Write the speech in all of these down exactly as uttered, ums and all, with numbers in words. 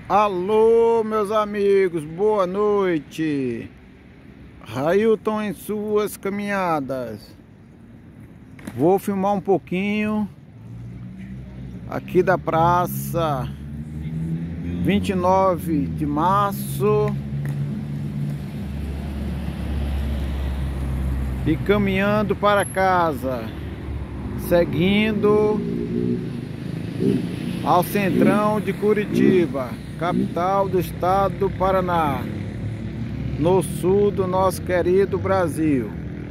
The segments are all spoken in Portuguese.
Alô, meus amigos, boa noite. Railton em suas caminhadas. Vou filmar um pouquinho aqui da praça vinte e nove de março e caminhando para casa, seguindo ao centrão de Curitiba, capital do estado do Paraná, no sul do nosso querido Brasil.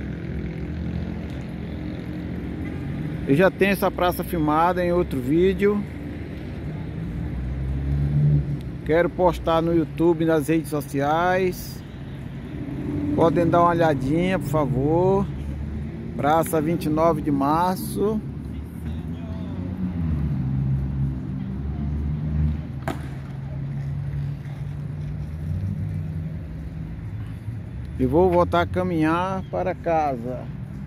Eu já tenho essa praça filmada em outro vídeo. Quero postar no YouTube e nas redes sociais. Podem dar uma olhadinha, por favor. Praça vinte e nove de março. E vou voltar a caminhar para casa.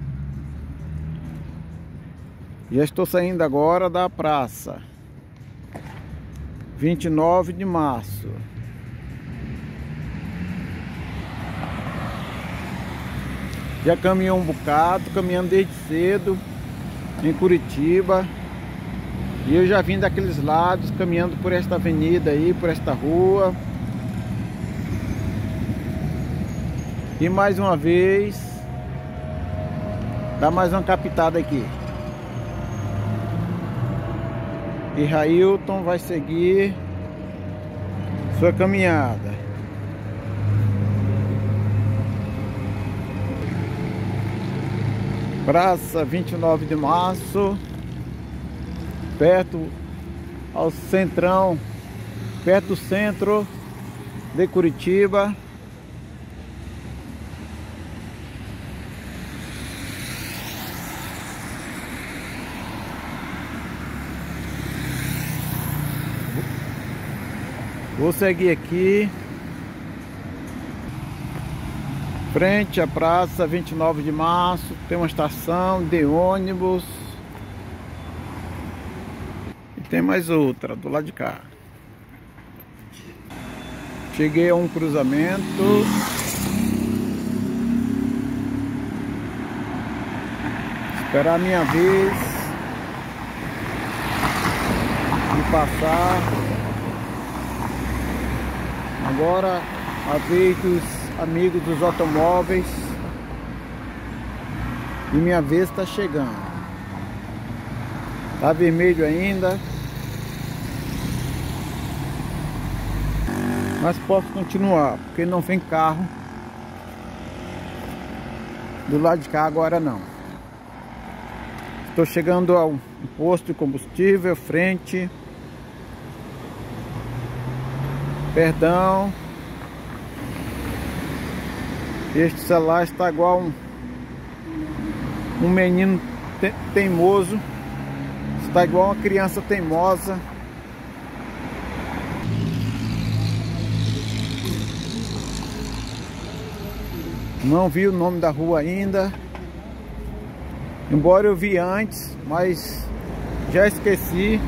Já estou saindo agora da praça vinte e nove de março. Já caminhou um bocado, caminhando desde cedo em Curitiba. E eu já vim daqueles lados, caminhando por esta avenida aí, por esta rua. E mais uma vez, dá mais uma captada aqui. E Railton vai seguir sua caminhada. Praça vinte e nove de março, perto ao centrão, perto do centro de Curitiba. Vou seguir aqui, frente à praça vinte e nove de março, tem uma estação de ônibus e tem mais outra do lado de cá. Cheguei a um cruzamento. Esperar a minha vez de passar. Agora a vez dos amigos dos automóveis e minha vez está chegando. Tá vermelho ainda, mas posso continuar porque não vem carro do lado de cá agora não. Estou chegando ao posto de combustível, frente. Perdão, este celular está igual um, um menino te, teimoso, está igual uma criança teimosa. Não vi o nome da rua ainda, embora eu vi antes, mas já esqueci.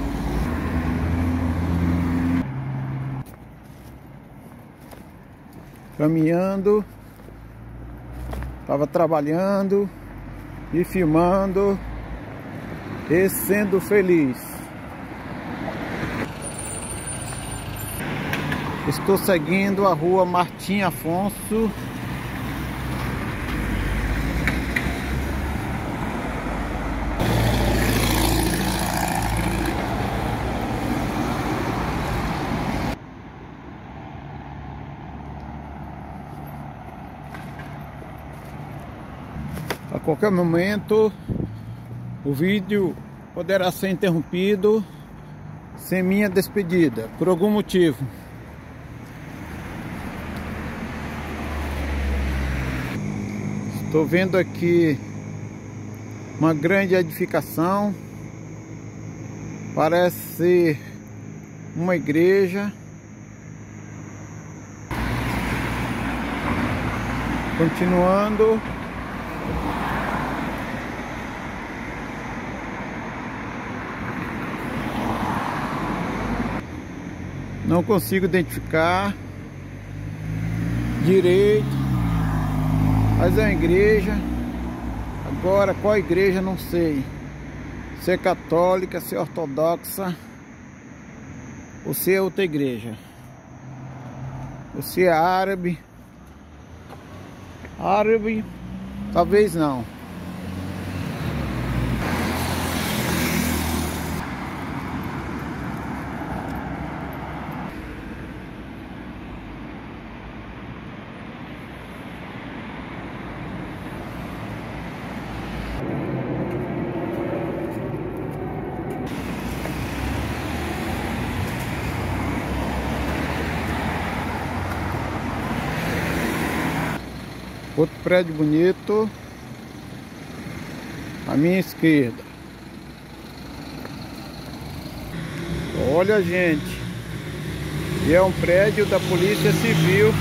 Caminhando, estava trabalhando e filmando e sendo feliz. Estou seguindo a rua Martim Afonso. A qualquer momento o vídeo poderá ser interrompido sem minha despedida, por algum motivo. Estou vendo aqui uma grande edificação, parece ser uma igreja. Continuando. Não consigo identificar direito. Mas é uma igreja. Agora qual igreja não sei. Se é católica, se é ortodoxa, ou se é outra igreja, ou se é árabe. Árabe, talvez não. Outro prédio bonito à minha esquerda. Olha, gente, e é um prédio da Polícia Civil.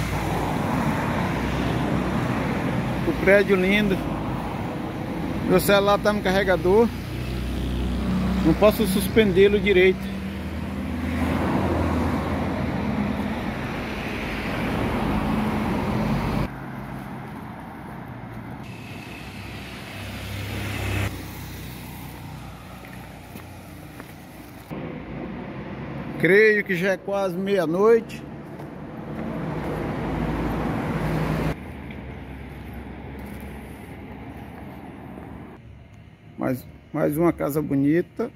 O prédio lindo. Meu celular está no carregador. Não posso suspendê-lo direito. Creio que já é quase meia-noite. Mais, mais uma casa bonita.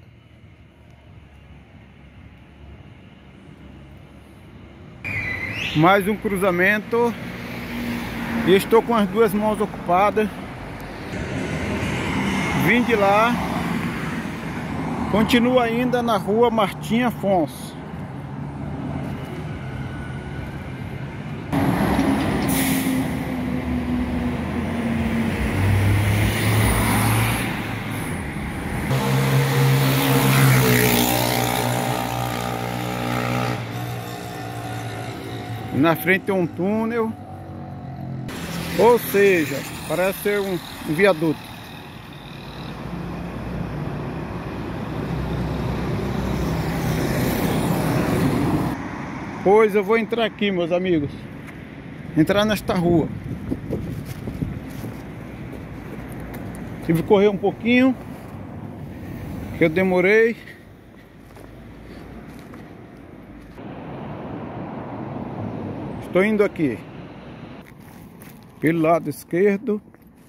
Mais um cruzamento. E estou com as duas mãos ocupadas. Vim de lá. Continuo ainda na rua Martim Afonso. Na frente tem um túnel. Ou seja, parece ser um, um viaduto. Pois eu vou entrar aqui, meus amigos. Entrar nesta rua. Tive que correr um pouquinho, que eu demorei. Estou indo aqui pelo lado esquerdo.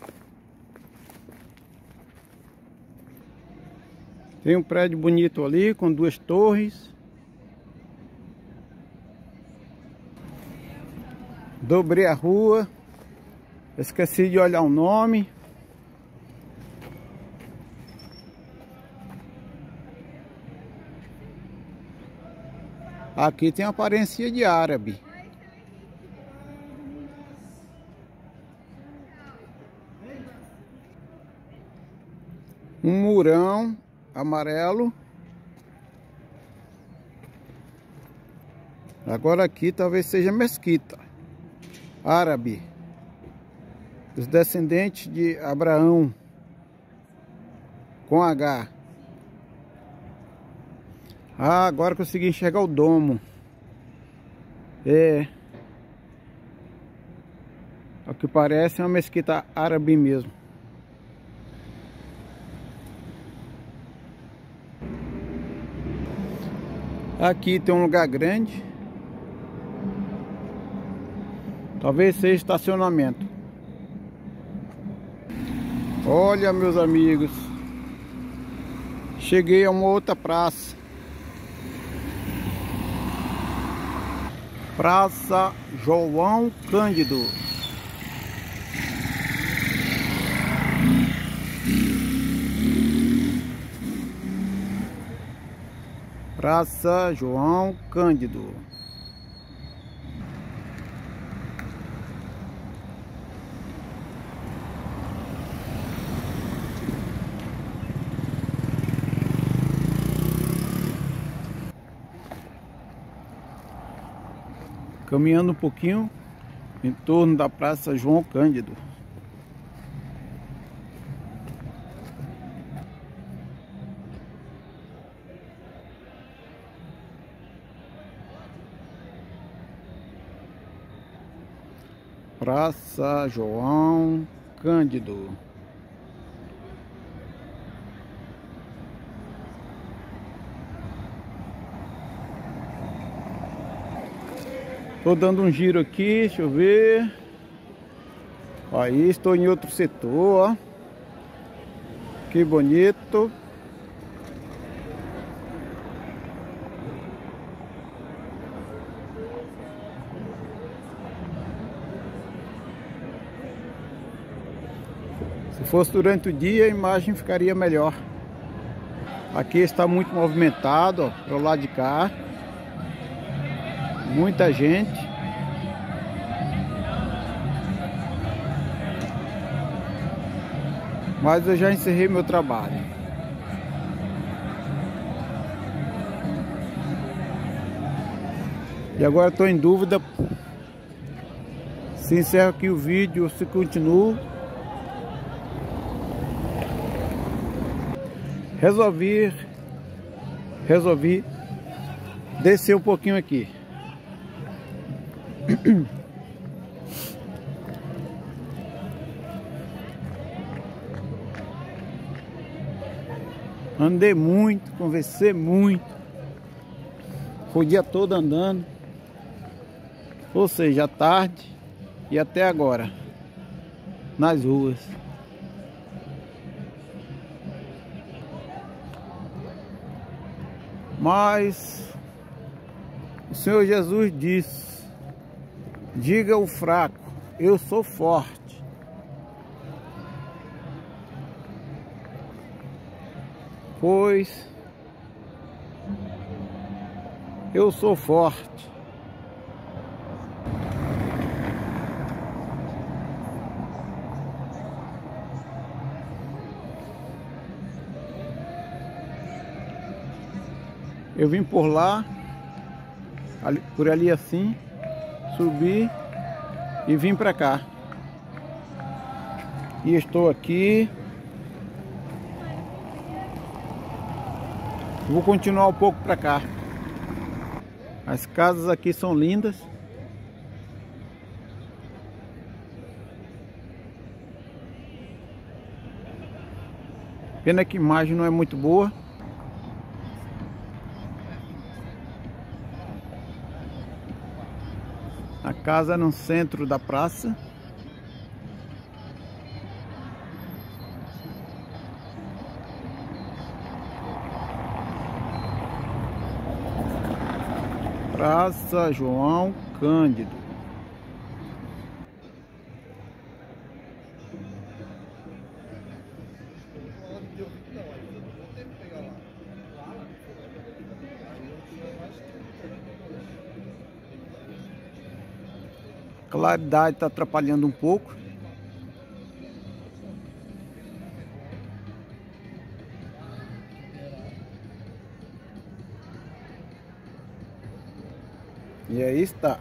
Tem um prédio bonito ali com duas torres. Dobrei a rua, esqueci de olhar o nome. Aqui tem aparência de árabe. Um murão amarelo. Agora aqui talvez seja mesquita árabe, os descendentes de Abraão, com H. Ah, agora consegui enxergar o domo. É, o que parece é uma mesquita árabe mesmo. Aqui tem um lugar grande. Talvez seja estacionamento. Olha, meus amigos, cheguei a uma outra praça. Praça João Cândido. Praça João Cândido. Caminhando um pouquinho em torno da Praça João Cândido. Praça João Cândido. Tô dando um giro aqui, deixa eu ver. Aí estou em outro setor, ó. Que bonito. Se fosse durante o dia, a imagem ficaria melhor. Aqui está muito movimentado, ó, para o lado de cá. Muita gente. Mas eu já encerrei meu trabalho. E agora estou em dúvida se encerro aqui o vídeo ou se continuo. Resolvi, resolvi descer um pouquinho aqui. Andei muito, conversei muito. Foi o dia todo andando. Ou seja, à tarde e até agora nas ruas. Mas o Senhor Jesus disse: diga ao fraco, eu sou forte. Pois eu sou forte. Eu vim por lá, ali, por ali assim, subi e vim para cá. E estou aqui. Vou continuar um pouco para cá. As casas aqui são lindas. Pena que a imagem não é muito boa. A casa no centro da praça. Praça João Cândido. A claridade está atrapalhando um pouco. E aí está.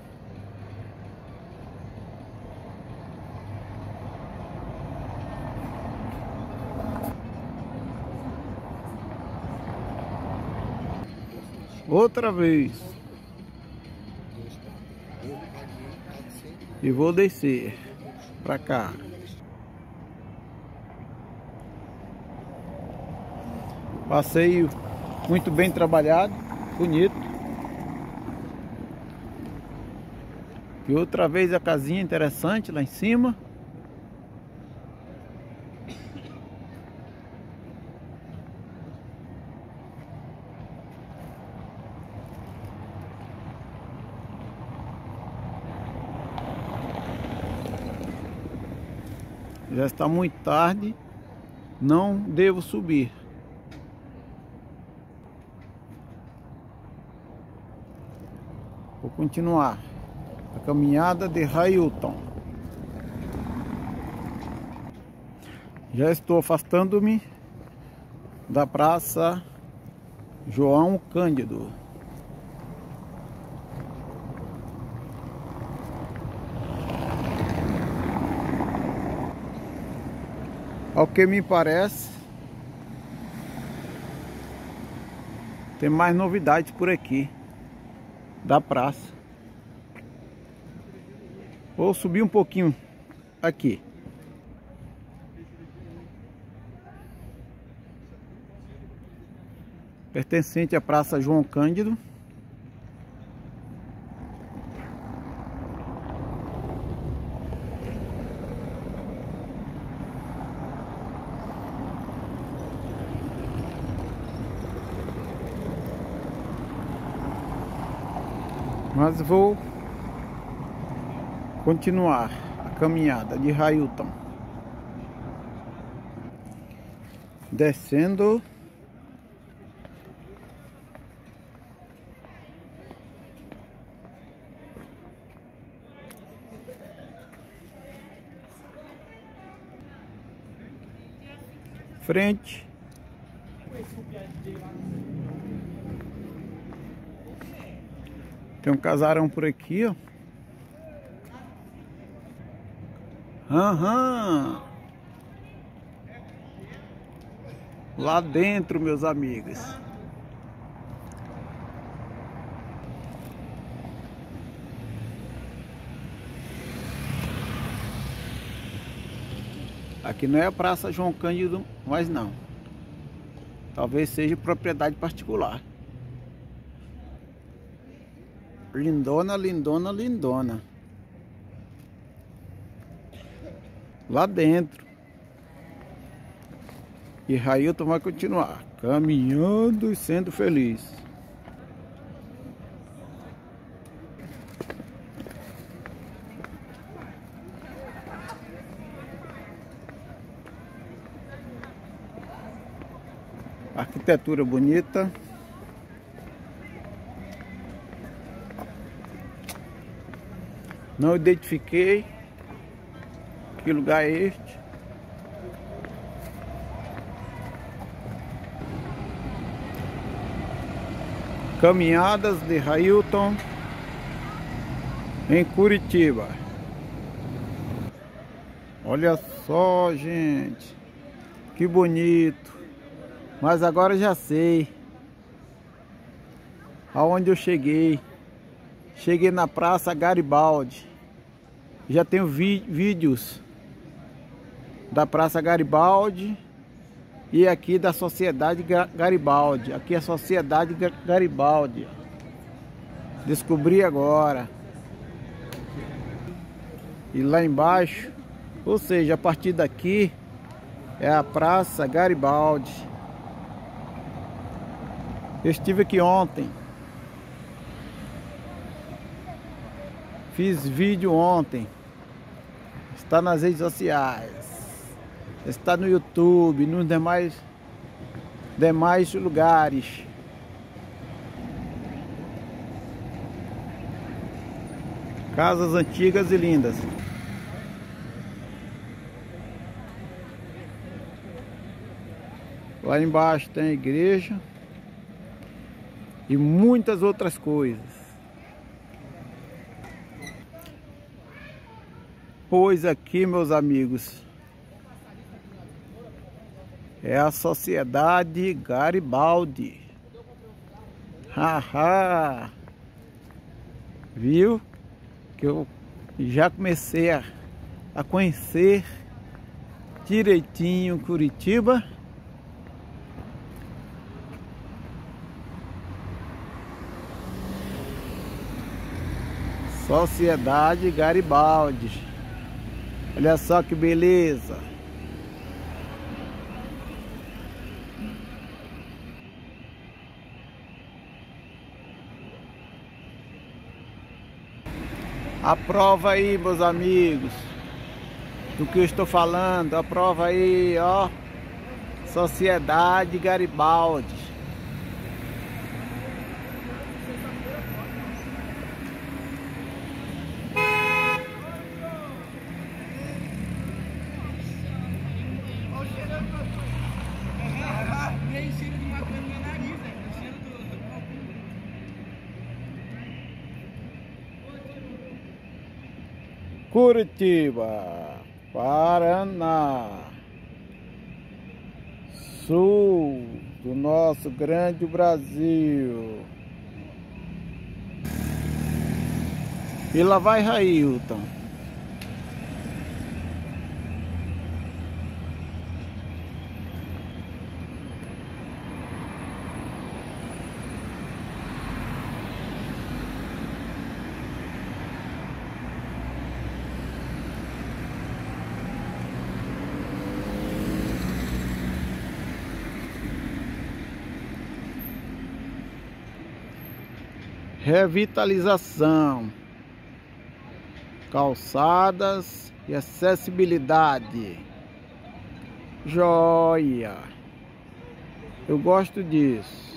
Outra vez. E vou descer para cá. Passeio muito bem trabalhado, bonito. E outra vez a casinha interessante lá em cima. Já está muito tarde, não devo subir. Vou continuar a caminhada de Railton. Já estou afastando-me da Praça João Cândido. Ao que me parece, tem mais novidades por aqui da praça. Vou subir um pouquinho aqui. Pertencente à Praça João Cândido. Mas vou continuar a caminhada de Railton, descendo frente tem um casarão por aqui, ó. Aham. Lá dentro, meus amigos. Aqui não é a Praça João Cândido, mas não. Talvez seja propriedade particular. Lindona, lindona, lindona. Lá dentro. E Railton vai continuar caminhando e sendo feliz. Arquitetura bonita. Não identifiquei que lugar é este. Caminhadas de Railton em Curitiba. Olha só, gente, que bonito. Mas agora já sei aonde eu cheguei. Cheguei na Praça Garibaldi. Já tenho vi vídeos da Praça Garibaldi e aqui da Sociedade Garibaldi. Aqui é a Sociedade Garibaldi. Descobri agora. E lá embaixo, ou seja, a partir daqui é a Praça Garibaldi. Eu estive aqui ontem. Fiz vídeo ontem. Está nas redes sociais. Está no YouTube, nos demais, demais lugares. Casas antigas e lindas. Lá embaixo tem a igreja. E muitas outras coisas. Pois aqui, meus amigos, é a Sociedade Garibaldi. Haha! Viu? Que eu já comecei a, a conhecer direitinho Curitiba. Sociedade Garibaldi. Olha só que beleza. Aprova aí, meus amigos, do que eu estou falando. Aprova aí, ó. Sociedade Garibaldi. Curitiba, Paraná, sul do nosso grande Brasil. E lá vai Railton. revitalização, calçadas e acessibilidade. Joia! Eu gosto disso.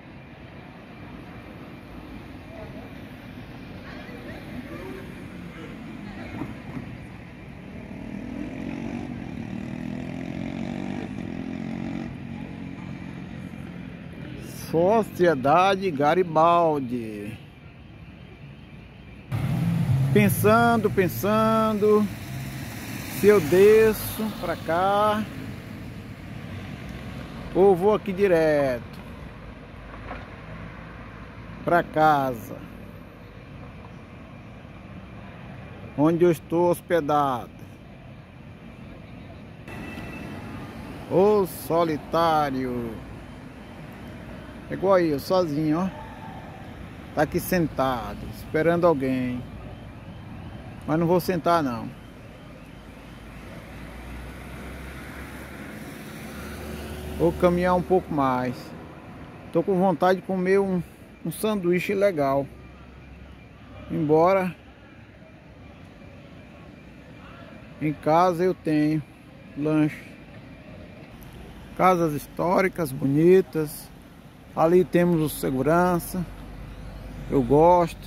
Sociedade Garibaldi. Pensando, pensando se eu desço pra cá ou vou aqui direto pra casa onde eu estou hospedado. O solitário. É igual aí, eu sozinho, ó. Tá aqui sentado, esperando alguém. Mas não vou sentar não. Vou caminhar um pouco mais. Tô com vontade de comer um, um sanduíche legal. Embora em casa eu tenho lanche. Casas históricas, bonitas. Ali temos o segurança. Eu gosto.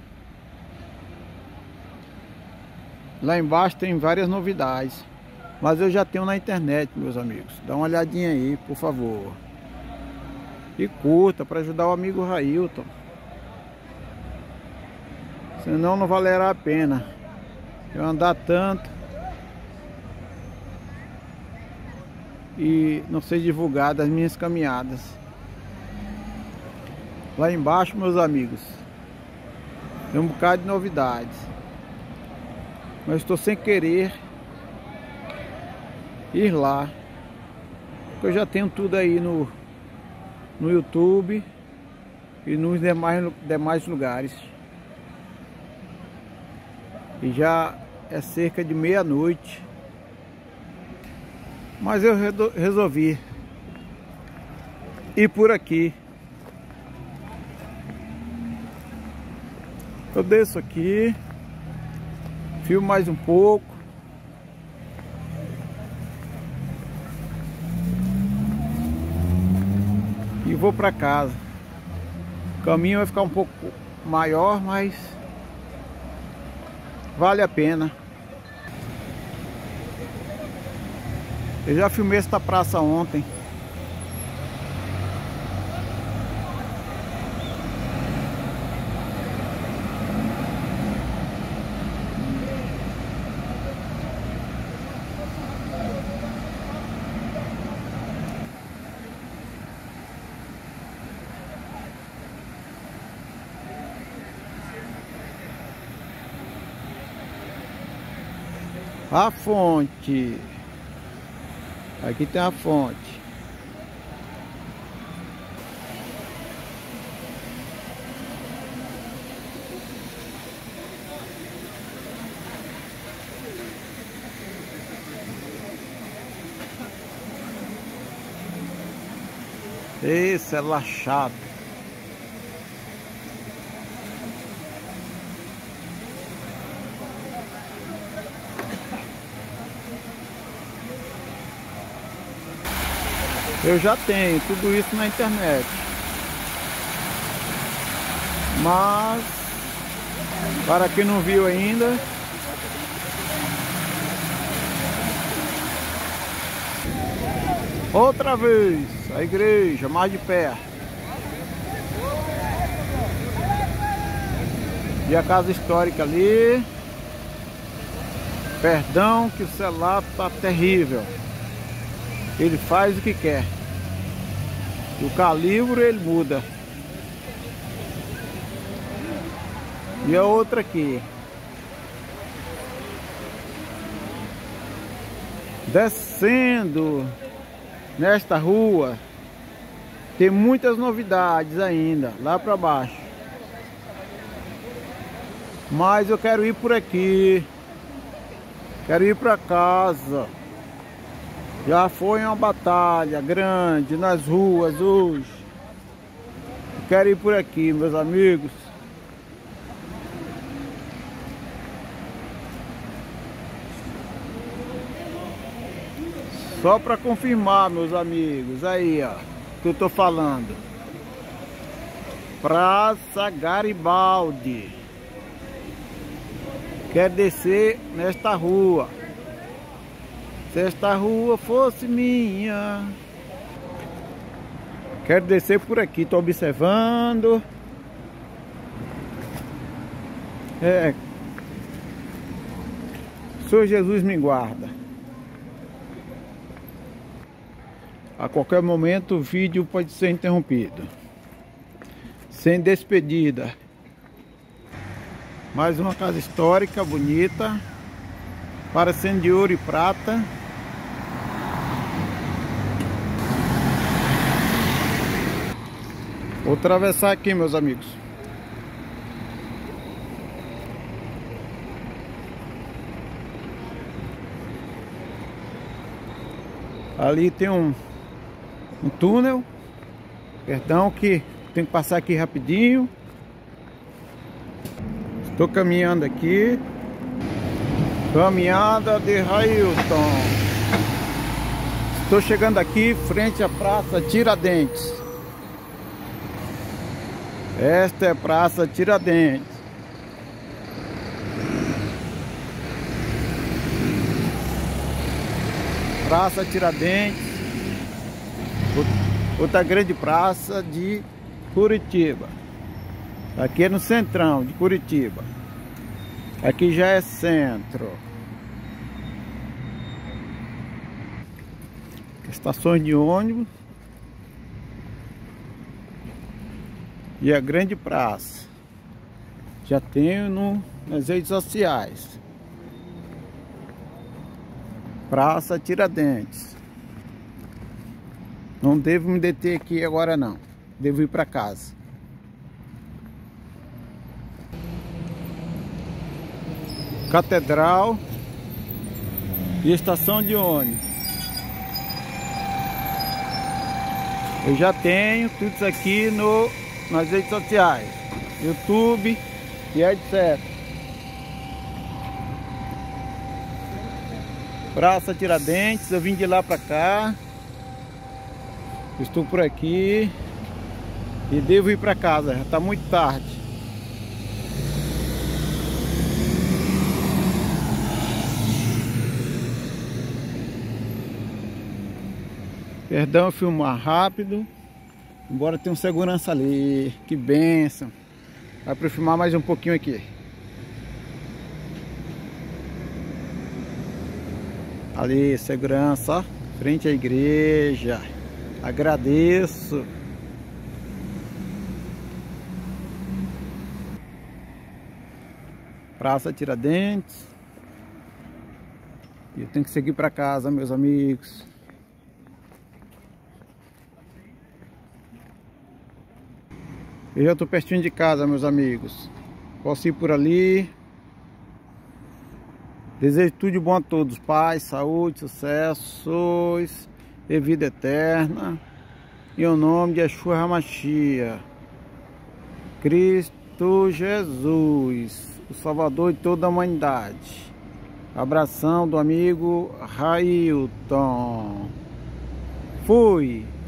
Lá embaixo tem várias novidades. Mas eu já tenho na internet, meus amigos. Dá uma olhadinha aí, por favor. E curta para ajudar o amigo Railton. Senão não valerá a pena eu andar tanto e não ser divulgado as minhas caminhadas. Lá embaixo, meus amigos, tem um bocado de novidades. Mas estou sem querer ir lá, porque eu já tenho tudo aí no, no YouTube e nos demais, demais lugares. E já é cerca de meia-noite. Mas eu resolvi ir por aqui. Eu desço aqui, filmo mais um pouco. E vou para casa. O caminho vai ficar um pouco maior, mas vale a pena. Eu já filmei esta praça ontem. A fonte. Aqui tem a fonte. Esse é laxado. Eu já tenho tudo isso na internet. Mas para quem não viu ainda, outra vez a igreja mais de perto. E a casa histórica ali. Perdão que o celular tá terrível. Ele faz o que quer. O calibre ele muda. E a outra aqui. Descendo nesta rua. Tem muitas novidades ainda. Lá para baixo. Mas eu quero ir por aqui. Quero ir para casa. Já foi uma batalha grande nas ruas hoje. Quero ir por aqui, meus amigos. Só para confirmar, meus amigos, aí ó, que eu tô falando. Praça Garibaldi. Quero descer nesta rua. Se esta rua fosse minha. Quero descer por aqui, tô observando. É. Senhor Jesus me guarda. A qualquer momento o vídeo pode ser interrompido. Sem despedida. Mais uma casa histórica, bonita. Parecendo de ouro e prata. Vou atravessar aqui, meus amigos. Ali tem um, um túnel. Perdão que tenho que passar aqui rapidinho. Estou caminhando aqui. Caminhada de Railton. Estou chegando aqui frente à Praça Tiradentes. Esta é a Praça Tiradentes. Praça Tiradentes. Outra grande praça de Curitiba. Aqui é no centrão de Curitiba. Aqui já é centro. Estações de ônibus. E a grande praça. Já tenho no, nas redes sociais. Praça Tiradentes. Não devo me deter aqui agora não. Devo ir para casa. Catedral e estação de ônibus. Eu já tenho tudo isso aqui no, nas redes sociais, YouTube e etcétera. Praça Tiradentes, eu vim de lá para cá. Estou por aqui e devo ir para casa, já está muito tarde. Perdão filmar rápido, embora tenha um segurança ali, que bênção. Vai para filmar mais um pouquinho aqui. Ali, segurança, ó, frente à igreja. Agradeço. Praça Tiradentes. E eu tenho que seguir para casa, meus amigos. Eu já estou pertinho de casa, meus amigos. Posso ir por ali. Desejo tudo de bom a todos. Paz, saúde, sucessos e vida eterna. Em nome de Yeshua HaMashiach. Cristo Jesus, o Salvador de toda a humanidade. Abração do amigo Railton. Fui.